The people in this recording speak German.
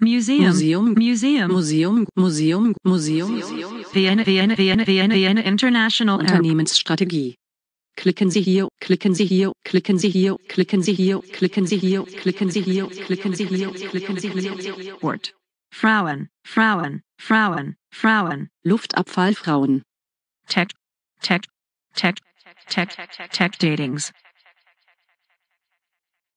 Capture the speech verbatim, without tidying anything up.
Museum, Museum, Museum, Museum, Museum, Museum, Vienna, Vienna, Vienna, Vienna, Vienna International Unternehmensstrategie. Klicken Sie hier, klicken Sie hier, klicken Sie hier, klicken Sie hier, klicken Sie hier, klicken Sie hier, klicken Sie hier, klicken Sie hier. Ort. Frauen, Frauen, Frauen, Frauen. Luftabfall Frauen. Tech, Tech, Tech, Tech, Tech Datings.